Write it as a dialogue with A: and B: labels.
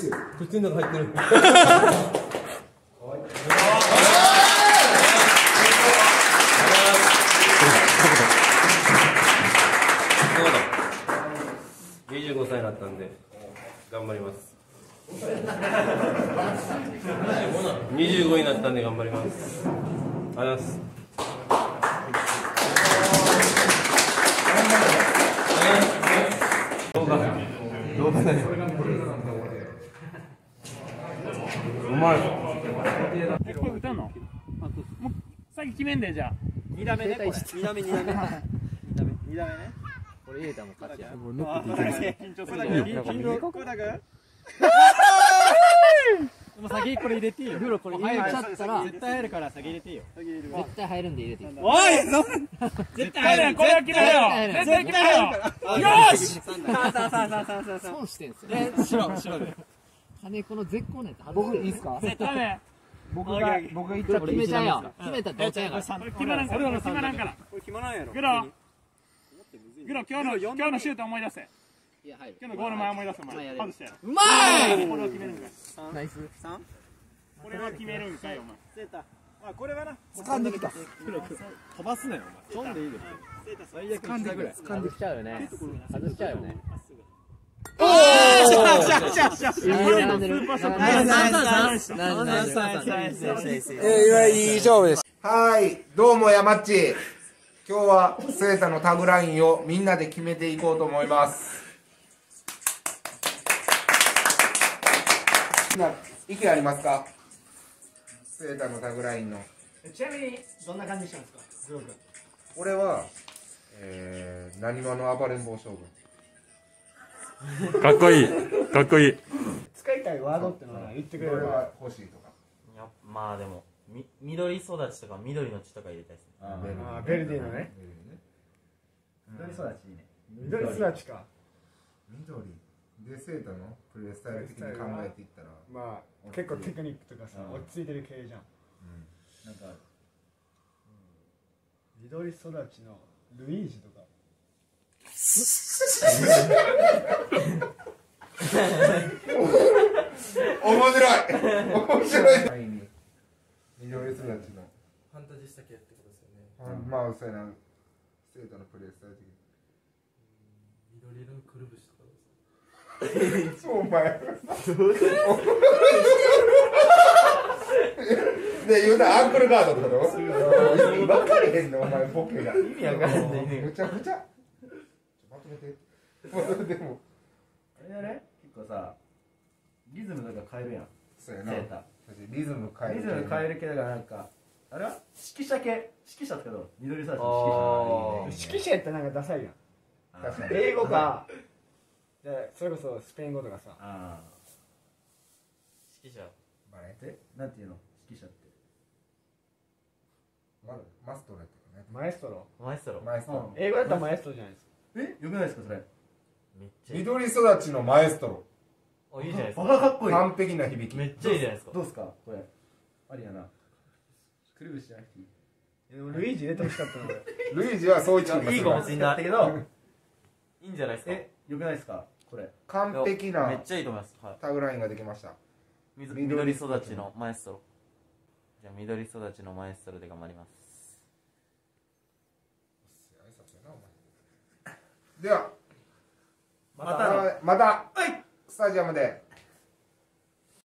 A: 口の中入ってる。25歳になったんで頑張ります。25になったんで頑張ります。ありがとうございます。動画だよ。うまい。
B: これ歌うの？もうさっき決めんでじゃあ。2打目ね。2打目ね。
C: これ入れたらもう勝ちや。
B: もうノックっていけない。緊張するじゃん。もう先これ入れていいよ。グロこれ入れちゃったら絶対入るから先入れていいよ。
C: 絶対入るんで入れていい。
B: おい！絶対入る。これは決めろよ。絶対決めろよ。よし。
C: 損してんすよ。
B: 白で。
C: 金子の絶好のやつ。僕いいっすか？
B: 絶対ね。
C: 僕が言っちゃって決めちゃうよ。決めたらどうちゃうやから。
B: 決まらんから。俺は決まらんから。これ決まらんやろ。グロ今日のシュート思い出せ。今日のゴール前思い出す。お前外してやろ。
C: うまい。
B: これを決めるんかい。
C: ナイス。
B: これは決めるんかいお前。これはな。
C: 掴んできた。
B: 飛ばすなよお前。飛んでいいよ。最悪掴んでぐらい。
C: 掴んできちゃうよね。外しちゃうよね。
B: おお。
A: いい勝負です。はい、どうもやまっち。今日はセータのタグラインをみんなで決めていこうと思います。みんな意見ありますか？セータのタグラインの。
B: ちなみにどんな感じしたんですか？グロ君。
A: 俺は何話の暴れん坊将軍。
D: かっこいい。かっこいい。
B: 使いたいワードってのは言ってくれる。
A: これは欲しいとか。
E: いや、まあでも緑育ちとか緑の血とか入れたいですね。
B: ベルディのね。
C: 緑育ちいいね。
B: 緑育ちか。
A: 緑でセータのプレースタイル的に考えていったら、
B: まあ結構テクニックとかさ落ち着いてる系じゃん。
C: なんか
B: 緑育ちのルイージとか。
A: 面白い。緑育ちの
E: ファンタジスタ系ってことですよね。
A: まあそうやな、セータのプレースタイル的に
E: 緑色のくるぶしとかです
A: お前で言うたらアンクルガードとかだろ。分かれへんのお前ボケが。意味わかんないね。むちゃくちゃまとめて。でも
C: あれだね、結構さリズムとか変えるやん。
A: そうやな。
C: セータ
A: リズム変える。
C: リズム変える系だからなんかあれは指揮者系。指揮者ってけど緑育ちの指揮者。
B: 指揮者やったらなんかダサいやん。
A: 確かに
B: 英語か。それこそスペイン語とかさ。
E: 指揮者。
C: なんていうの指揮者って。
A: マストロやったよね。
B: マエストロ。
A: マエストロ。
B: 英語だったらマエストロじゃないですか。
C: よくないですかそれ。
E: めっちゃいい。
A: 緑育ちのマエストロ。
E: あ、いいじゃないです
C: バ
E: か。
C: カかっこいい。
A: 完璧な響き。
E: めっちゃいいじゃないですか。
C: どうですかこれ。ありやな。くるぶしじゃなくていい。
B: でもルイージ入れてほしかったので。
A: ルイージはそうい
E: いいかもしれない
C: けど
E: いいんじゃないですか。
C: よくないですかこれ。
A: 完璧な
E: めっちゃいいと思います。はい。
A: タグラインができました。
E: 緑育ちのマエストロ。じゃあ緑育ちのマエストロで頑張ります。
A: では
C: また
A: スタジアムで